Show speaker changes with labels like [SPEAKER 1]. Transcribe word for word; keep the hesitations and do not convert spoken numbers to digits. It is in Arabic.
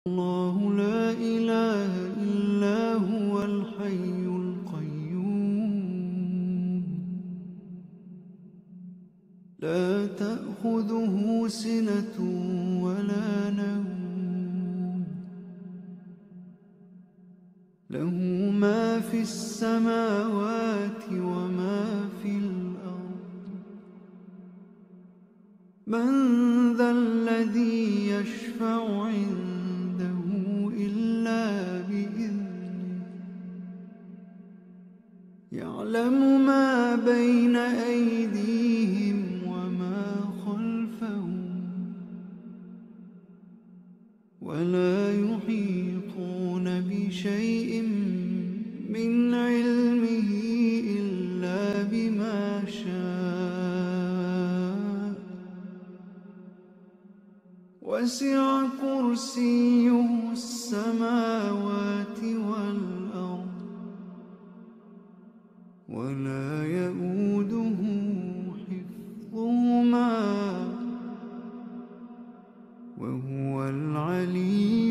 [SPEAKER 1] الله لا إله إلا هو الحي القيوم لا تأخذه سنة ولا نوم له ما في السماوات وما في الأرض من ذا الذي يشفع عنده إلا بإذنه يعلم ما بين أيديهم وما خلفهم ولا يحيطون بشيء من علمه إلا بما شاء وسع كرسيه السماوات والأرض ولا يئوده حفظهما وهو العلي